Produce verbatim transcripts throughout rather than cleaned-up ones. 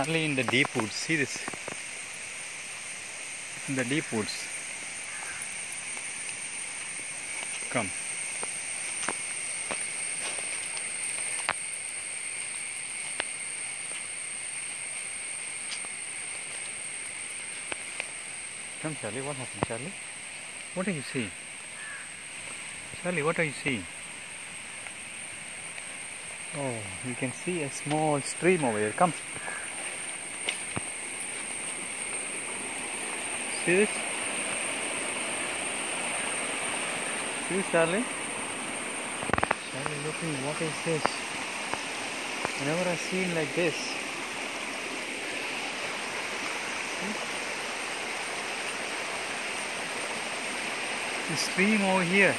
Charlie in the deep woods. See this? In the deep woods. Come. Come, Charlie. What happened, Charlie? What are you seeing? Charlie, what are you seeing? Oh, you can see a small stream over here. Come. See this? See this, Charlie? Charlie, looking, what is this? I never have seen like this. The stream over here.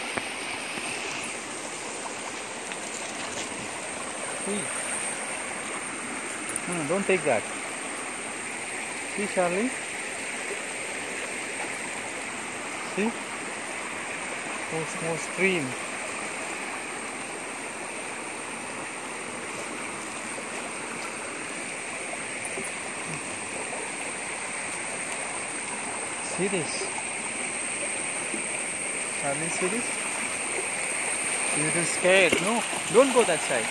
See? No, no, don't take that. See, Charlie? See? Oh, small stream. See this? Charlie, see this? You're a little scared. No, don't go that side.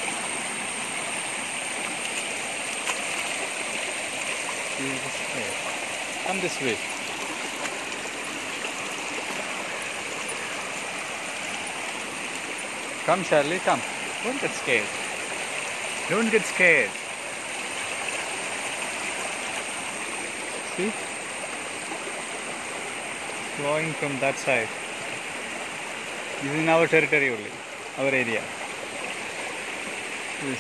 You're a little scared. Come this way. Come, Charlie, come. Don't get scared. Don't get scared. See? Flowing from that side. This is in our territory only, our area. Yes.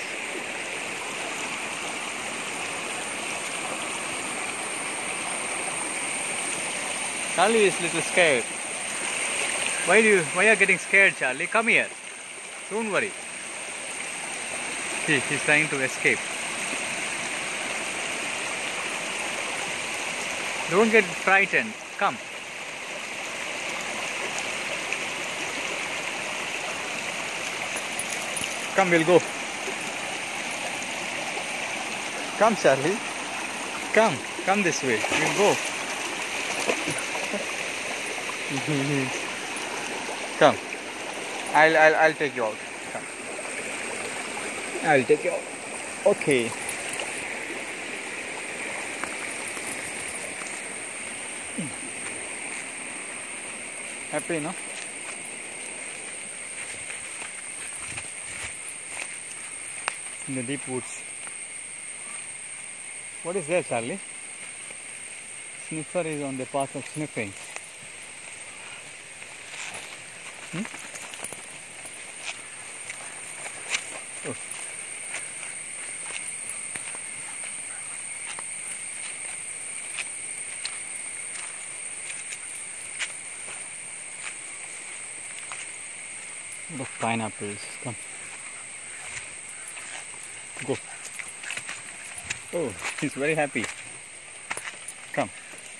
Charlie is a little scared. Why do you, why are you getting scared, Charlie? Come here. Don't worry. See, he's trying to escape. Don't get frightened. Come. Come, we'll go. Come, Charlie. Come. Come this way. We'll go. Come. I'll, I'll, I'll take you out. Come. I'll take you out. Okay. Happy, no? In the deep woods. What is there, Charlie? Sniffer is on the path of sniffing. Hmm? Oh. Lot of pineapples. Come. Go. Oh, he's very happy. Come.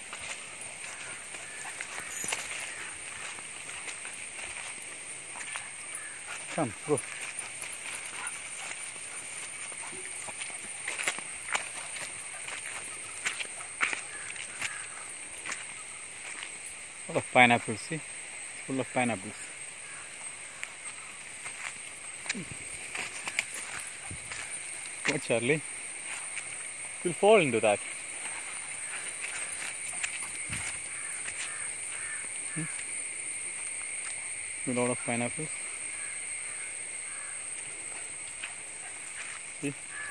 Come, go. Lot of pineapples, see? Full of pineapples. What, Charlie? You'll fall into that. Hmm? A lot of pineapples. See?